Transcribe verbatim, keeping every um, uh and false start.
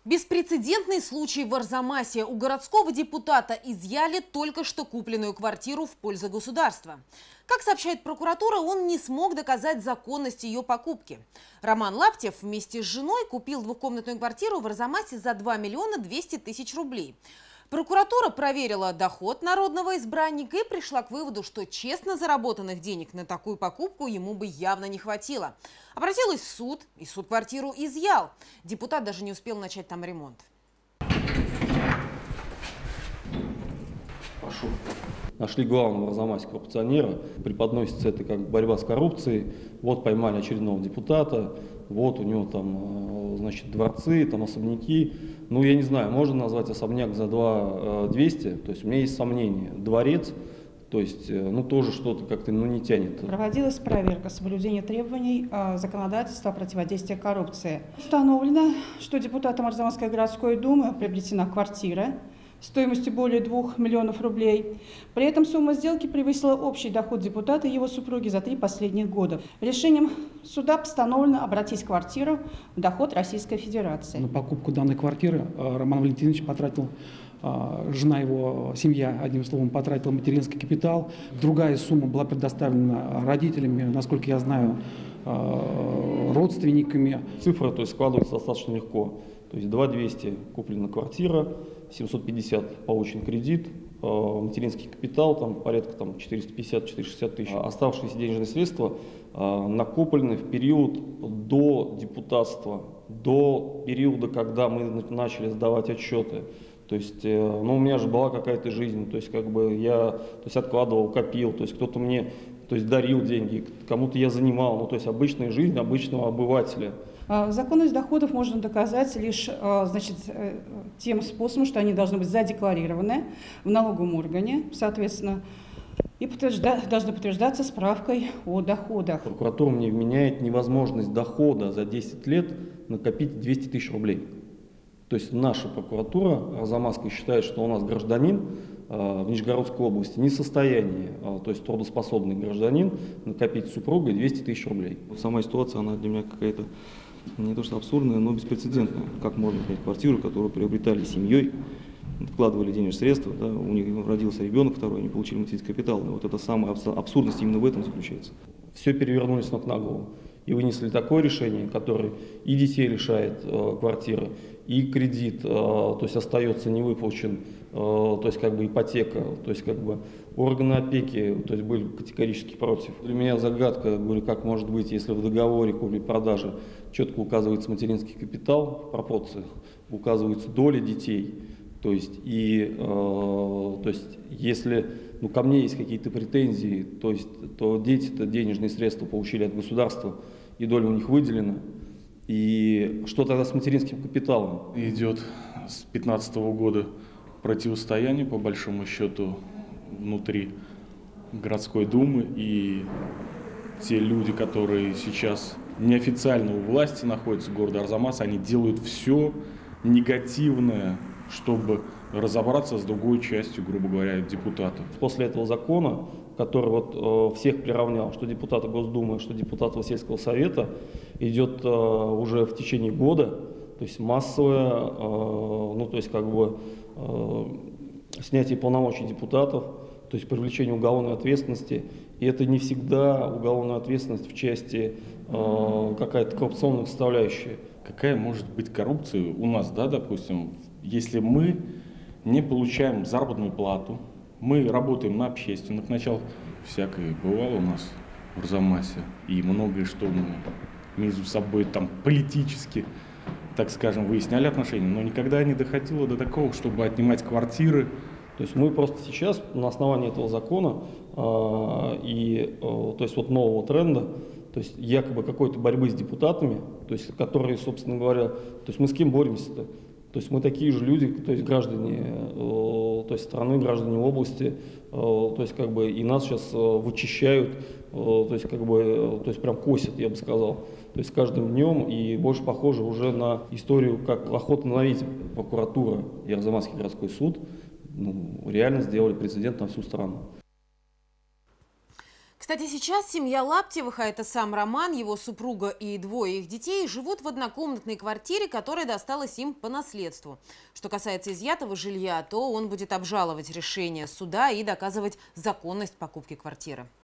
Беспрецедентный случай в Арзамасе. У городского депутата изъяли только что купленную квартиру в пользу государства. Как сообщает прокуратура, он не смог доказать законность ее покупки. Роман Лаптев вместе с женой купил двухкомнатную квартиру в Арзамасе за два миллиона двести тысяч рублей. Прокуратура проверила доход народного избранника и пришла к выводу, что честно заработанных денег на такую покупку ему бы явно не хватило. Обратилась в суд, и суд квартиру изъял. Депутат даже не успел начать там ремонт. Прошу. Нашли главного в Арзамасе коррупционера. Преподносится это как борьба с коррупцией. Вот поймали очередного депутата. Вот у него там, значит, дворцы, там особняки. Ну, я не знаю, можно назвать особняк за два двести. То есть у меня есть сомнения. Дворец, то есть, ну, тоже что-то как-то, ну, не тянет. Проводилась проверка соблюдения требований законодательства о противодействии коррупции. Установлено, что депутатом Арзамасской городской думы приобретена квартира стоимостью более двух миллионов рублей. При этом сумма сделки превысила общий доход депутата и его супруги за три последних года. Решением суда постановлено обратить квартиру в доход Российской Федерации. На покупку данной квартиры Роман Валентинович потратил, жена его, семья, одним словом, потратила материнский капитал. Другая сумма была предоставлена родителями, насколько я знаю, родственниками. Цифра, то есть, складывается достаточно легко. То есть два двести куплена квартира, семьсот пятьдесят получен кредит, материнский капитал там порядка там, четыреста пятьдесят — четыреста шестьдесят тысяч. Оставшиеся денежные средства накоплены в период до депутатства, до периода, когда мы начали сдавать отчеты. То есть, ну, у меня же была какая-то жизнь, то есть, как бы я, то есть, откладывал, копил, то есть, кто-то мне, то есть, дарил деньги, кому-то я занимал, ну, то есть, обычная жизнь обычного обывателя. Законность доходов можно доказать лишь, значит, тем способом, что они должны быть задекларированы в налоговом органе, соответственно, и подтвержда... должны подтверждаться справкой о доходах. Прокуратура мне вменяет невозможность дохода за десять лет накопить двести тысяч рублей. То есть наша прокуратура Арзамасская считает, что у нас гражданин в Нижегородской области не в состоянии, то есть трудоспособный гражданин, накопить с супругой двести тысяч рублей. Сама ситуация, она для меня какая-то не то что абсурдная, но беспрецедентная. Как можно снять квартиру, которую приобретали семьей, вкладывали денежные средства, да, у них родился ребенок второй, они получили материнский капитал. И вот это самая абсурдность именно в этом заключается. Все перевернули с ног на голову и вынесли такое решение, которое и детей лишает э, квартиры, и кредит, э, то есть остается невыплачен, э, то есть как бы ипотека, то есть как бы органы опеки, то есть были категорически против. Для меня загадка, говорю, как может быть, если в договоре купли-продажи четко указывается материнский капитал в пропорциях, указываются доли детей, то есть и, э, то есть если, ну, ко мне есть какие-то претензии, то есть то дети-то денежные средства получили от государства, и доля у них выделена. И что тогда с материнским капиталом? Идет с две тысячи пятнадцатого года противостояние, по большому счету, внутри городской думы. И те люди, которые сейчас неофициально у власти находятся в городе Арзамас, они делают все негативное, чтобы разобраться с другой частью, грубо говоря, депутатов. После этого закона, который вот э, всех приравнял, что депутаты Госдумы, что депутаты сельского совета, идет э, уже в течение года, то есть массовое, э, ну то есть как бы э, снятие полномочий депутатов, то есть привлечение уголовной ответственности. И это не всегда уголовная ответственность в части э, какая-то коррупционная составляющая. Какая может быть коррупция у нас, да, допустим, если мы не получаем заработную плату, мы работаем на общественных началах, всякое бывало у нас в Арзамасе, и многое что мы между собой там политически, так скажем, выясняли отношения, но никогда не доходило до такого, чтобы отнимать квартиры. То есть мы просто сейчас на основании этого закона э, и э, то есть вот нового тренда, то есть якобы какой-то борьбы с депутатами, то есть которые, собственно говоря, то есть мы с кем боремся-то? То есть мы такие же люди, то есть граждане, э, то есть страны, граждане области, э, то есть как бы и нас сейчас э, вычищают, э, то есть как бы, э, то есть прям косят, я бы сказал. То есть с каждым днем и больше похоже уже на историю, как охота на ведьм. Прокуратура и Арзамасский городской суд, ну, реально сделали прецедент на всю страну. Кстати, сейчас семья Лаптевых, а это сам Роман, его супруга и двое их детей, живут в однокомнатной квартире, которая досталась им по наследству. Что касается изъятого жилья, то он будет обжаловать решение суда и доказывать законность покупки квартиры.